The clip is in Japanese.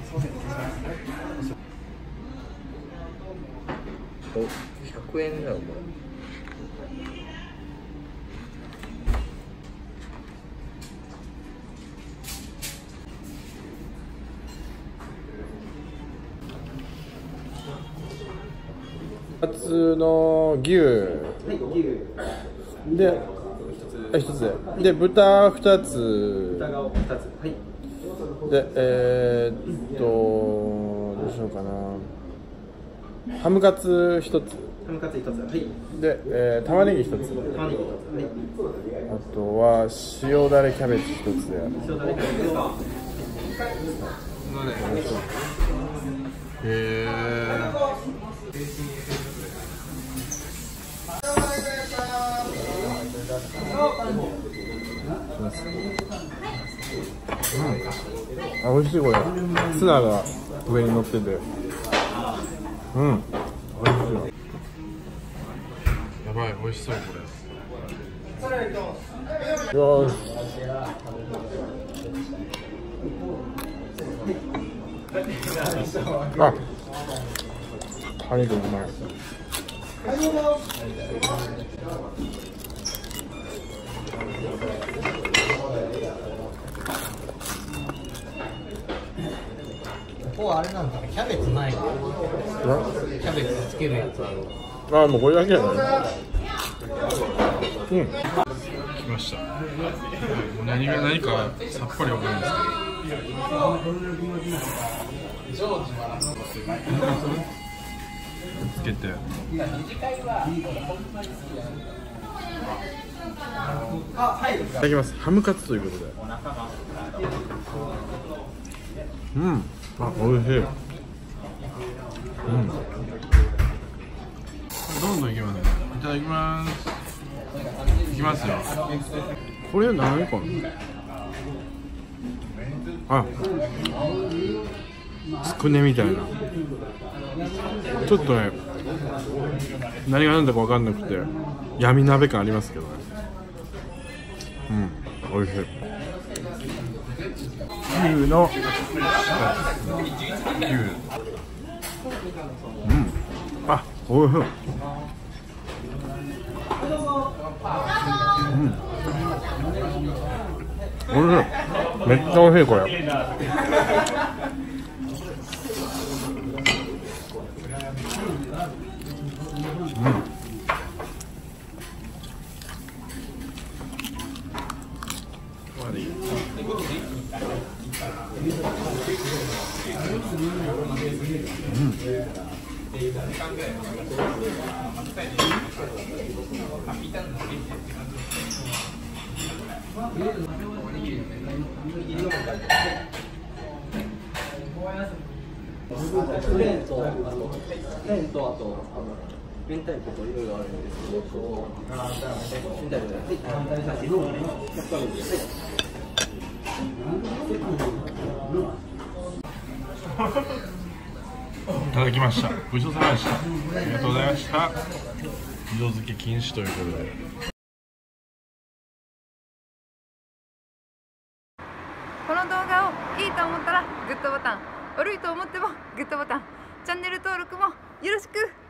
お、100円だよこれ。 2つの牛で1つで豚2つでどうしようかな、ハムカツ1つで、玉ねぎ1つ、あとは塩だれキャベツ1つで、あ、美味しいこれ。ツナが上に乗ってて、美味しい。やばい、美味しそうこれ。よし。あ、カニがうまい。 ここあれなんだ、キャベツないの？キャベツつけるやつある。 あ、もうこれだけやね。来ました。何が何かさっぱりわかるんですけど。つけて。いただきます。ハムカツということで。あ、美味しい。どんどんいきますね。いただきます。いきますよ。これ何かな。あ、つくねみたいな。ちょっとね、何が何だか分かんなくて闇鍋感ありますけどね。美味しい。牛の牛、あ、おいしい。おいしい。めっちゃおいしいこれ。 ペンとあと明太子といろいろあるんですけど、明太子で、 いただきました。ごちそうさまでした。ありがとうございました。二度漬け禁止ということで。 この動画をいいと思ったらグッドボタン、悪いと思ってもグッドボタン、チャンネル登録もよろしく。